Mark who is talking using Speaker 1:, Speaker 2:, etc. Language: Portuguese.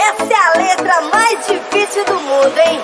Speaker 1: Essa é a letra mais difícil do mundo, hein?